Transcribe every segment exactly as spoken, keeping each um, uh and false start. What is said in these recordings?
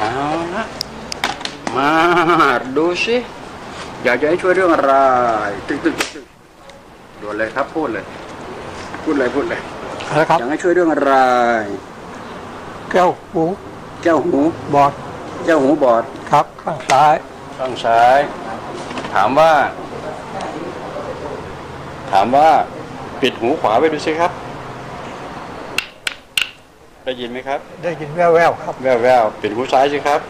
เอาละมาดูสิอยากจะให้ช่วยเรื่องอะไรตึ๊กตึ๊กตึ๊กด่วนเลยครับพูดเลยพูดเลยพูดเลยอยากให้ช่วยเรื่องอะไรแก้วหูแก้วหูบอดแก้วหูบอดครับข้างซ้ายข้างซ้ายถามว่าถามว่าปิดหูขวาไปดูสิครับได้ยินไหมครับได้ยินแว่วๆครับแว่วๆปิดหูซ้ายสิครับ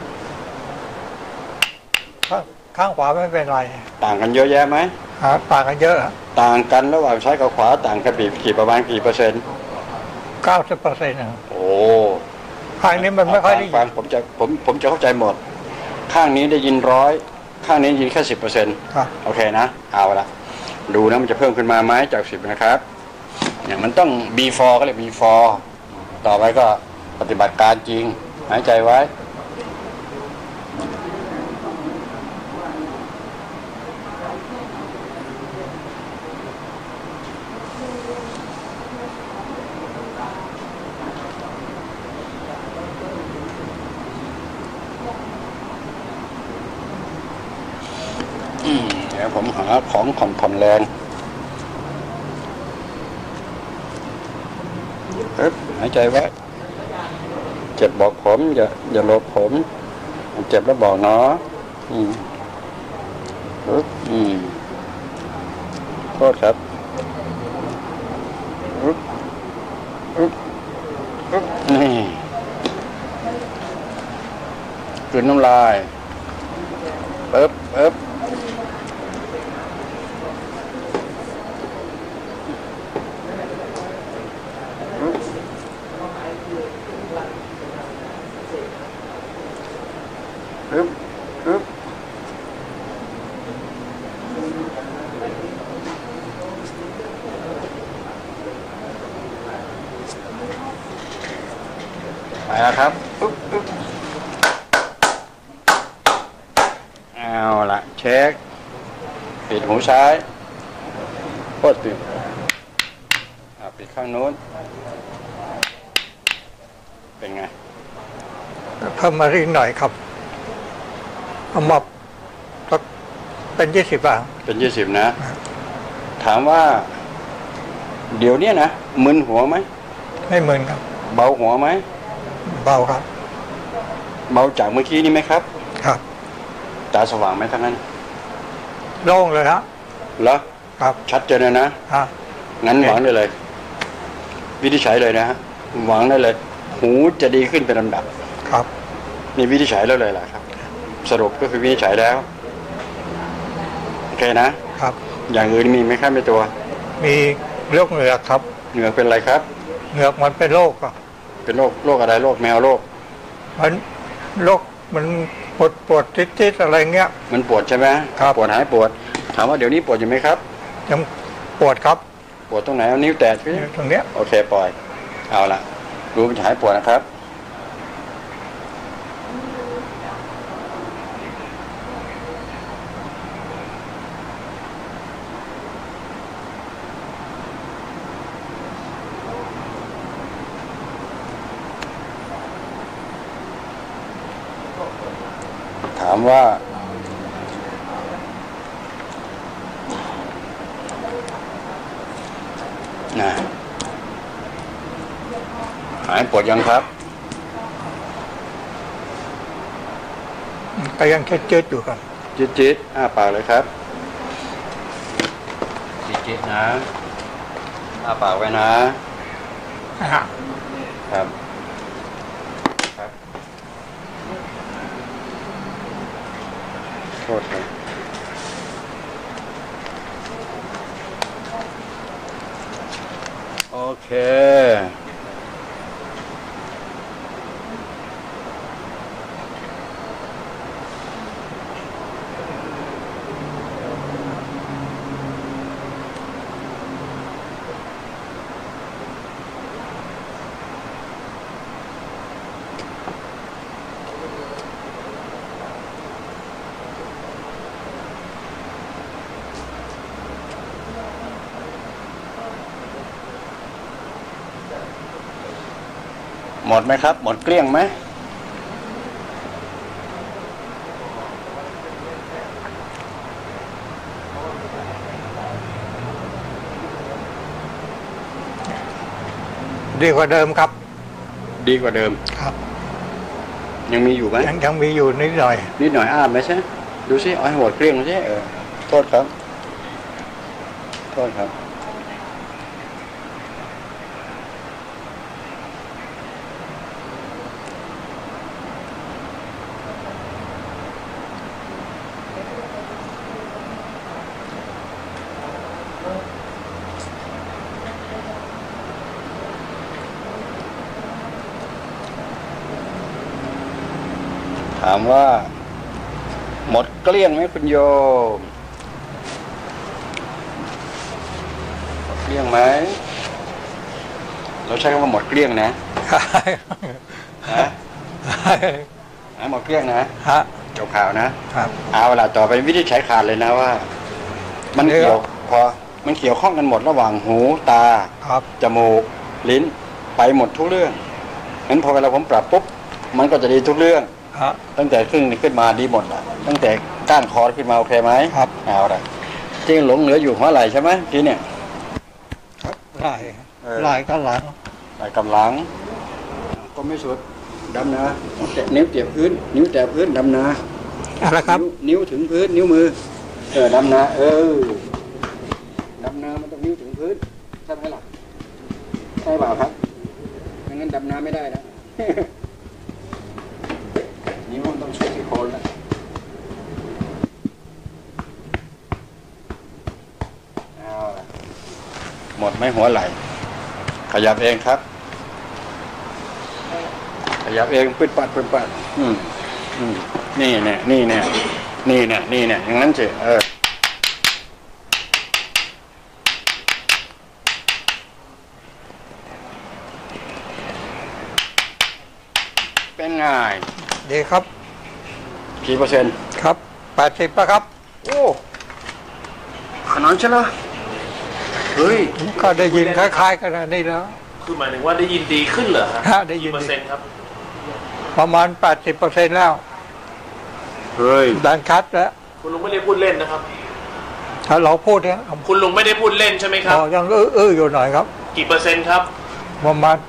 ข้างขวาไม่เป็นไรต่างกันเยอะแยะไหมต่างกันเยอะต่างกันระหว่างซ้ายกับขวาต่างกันกี่ประมาณกี่เปอร์เซ็นต์เก้าสิบเปอร์เซ็นต์โอ้ข้างนี้มันไม่ค่อยได้ยินฟังผมจะผมผมจะเข้าใจหมดข้างนี้ได้ยินร้อยข้างนี้ได้ยินแค่สิบเปอร์เซ็นต์โอเคนะเอาละดูนะมันจะเพิ่มขึ้นมาไหมจากสิบนะครับเนี่ยมันต้อง before ก็เลย before ต่อไปก็ปฏิบัติการจริงหายใจไว้เดี๋ยวผมหาของผ่อนผ่อนแรงเอ๊บหายใจไว้เจ็บบอกผมอย่าอย่าลบผมเจ็บแล้วบอกเนาะอืมปึ๊บอืมโทษครับปึ๊บปึ๊บปึ๊บนี่กลืนน้ำลายปึ๊บปึ๊บปึ๊บปึ๊บไปแล้วครับปึ๊บปึ๊บเอาละเช็คปิดหูซ้ายโคตรปิดปิดข้างโน้นเป็นไงเพิ่มมาอีกหน่อยครับเอามาเป็นยี่สิบอ่ะเป็นยี่สิบนะถามว่าเดี๋ยวนี้นะมึนหัวไหมไม่มึนครับเบาหัวไหมเบาครับเบาจากเมื่อกี้นี่ไหมครับครับตาสว่างไหมทั้งนั้นโล่งเลยฮะเหรอครับชัดเจนเลยนะฮะงั้นหวังได้เลยวินิจฉัยเลยนะฮะหวังได้เลยหูจะดีขึ้นเป็นลำดับครับนี่วินิจฉัยแล้วเลยล่ะครับสรุปก็คือวินิจฉัยแล้วโอเคนะครับอย่างอื่นมีไหมครับในตัวมีโรคเหงือกครับเหงือกเป็นอะไรครับเหงือกมันเป็นโรคอ่ะเป็นโรคโรคอะไรโรคแมวโรคมันโรคมันปวดปวดติดๆอะไรเงี้ยมันปวดใช่ไหมครับปวดหายปวดถามว่าเดี๋ยวนี้ปวดอยู่ไหมครับยังปวดครับปวดตรงไหนเอานิ้วแตะตรงเนี้ยโอเคปล่อยเอาละดูมันจะหายปวดนะครับถามว่านะหายปวดยังครับก็ยังแค่เจ็ดอยู่ครับจิตจิตอ้าปากเลยครับจิตจิตนะอ้าปากไว้นะครับครับโทษครับโอเคหมดไหมครับหมดเกลี้ยงไหมดีกว่าเดิมครับดีกว่าเดิมครับยังมีอยู่ไหมยังยังมีอยู่นิดหน่อยนิดหน่อยอ้าไหมใช่ดูสิเอาให้หมดเกลี้ยงเลยใช่เออโทษครับโทษครับถามว่าหมดเกลี้ยงไหมคุณโยมหมดเกลี้ยงไหมเราใช้คำว่าหมดเกลี้ยงนะฮะหมดเกลี้ยงนะฮะจบข่าวนะครับเอาเวลาต่อไปวิธีใช้ขาดเลยนะว่า มันเกี่ยวพอมันเกี่ยวข้องกันหมดระหว่างหูตาครับจมูกลิ้นไปหมดทุกเรื่องงั้นพอเวลาผมปรับปุ๊บมันก็จะดีทุกเรื่องตั้งแต่ขึ้นขึ้นมาดีหมดอ่ะตั้งแต่ก้านคอขึ้นมาโอเคไหมครับเอาละจริงหลงเหลืออยู่หัวไหล่ใช่ไหมทีเนี่ยไหล่ไหล่กำลังไหล่กำลังก็ไม่สุดดำนะแตะนิ้วเตียบพื้นนิ้วแตะพื้นดำนะอะไรครับนิ้วถึงพื้นนิ้วมือเออดำนะเออดำนะมันต้องนิ้วถึงพื้นใช่ไหมล่ะใช่เปล่าครับไม่งั้นดำน้ำไม่ได้นะนิ้วมันต้องใช้ที่โคนแล้วหมดไหมหัวไหล่ขยับเองครับขยับเองปืดปัดปืดปัดอืมอืมนี่เนี่ยนี่เนี่ยนี่เนี่ยนี่เนี่ยอย่างนั้นสิเออเป็นไงดีครับกี่เปอร์เซ็นต์ครับแปดสิบป่ะครับโอ้ขนาดใช่ไหมเฮ้ยก็ได้ยินคล้ายๆกันนี่แล้วคือหมายถึงว่าได้ยินดีขึ้นเหรอฮะได้ยินเปอร์เซ็นต์ครับประมาณแปดสิบเปอร์เซ็นต์แล้วเฮ้ยดังชัดแล้วคุณลุงไม่ได้พูดเล่นนะครับถ้าเราพูดเนี่ยคุณลุงไม่ได้พูดเล่นใช่ไหมครับอ๋อยังเออเอออยู่หน่อยครับกี่เปอร์เซ็นต์ครับประมาณ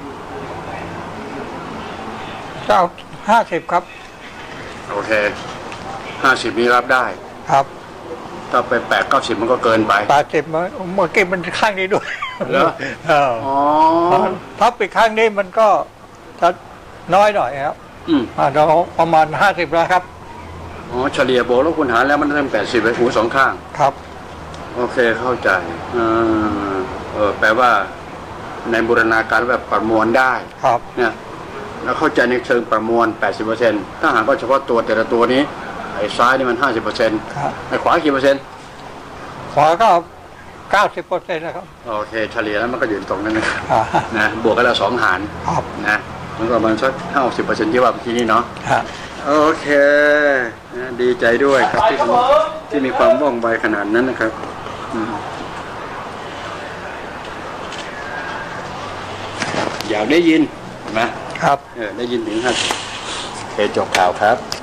เก้าห้าสิบครับโอเคห้าสิบนี้รับได้ครับถ้าไปแปดเก้าสิบมันก็เกินไปแปดสิบมันเมื่อกี้มันข้างนี้ด้วยเหรออ๋อพับไปข้างนี้มันก็จะน้อยหน่อยครับอืมเราประมาณห้าสิบแล้วครับอ๋อเฉลี่ยโบแล้วคุณหาแล้วมันได้แปดสิบไปหูสองข้างครับโอเคเข้าใจเออเออแปลว่าในบูรณาการแบบประมวลได้ครับเนี่ยแล้วเข้าใจในเชิงประมวล แปดสิบเปอร์เซ็นต์ ถ้าหากว่าเฉพาะตัวแต่ละตัวนี้ไอ้ซ้ายนี่มัน ห้าสิบเปอร์เซ็นต์ ไอ้ขวากี่เปอร์เซ็นต์ขวาก็ เก้าสิบเปอร์เซ็นต์ นะครับโอเคเฉลี่ยแล้วมันก็อยู่ตรงนั้นนะนะบวกกันแล้วสองหารนะมันก็ประมาณสัก ห้าสิบเปอร์เซ็นต์ ที่ว่าเมื่อกี้นี้เนาะโอเคนะดีใจด้วยครับที่ที่มีความว่องไวขนาดนั้นนะครับอยากได้ยินไหมครับเออได้ยินถึงห้าสิบโอเคจบข่าวครับ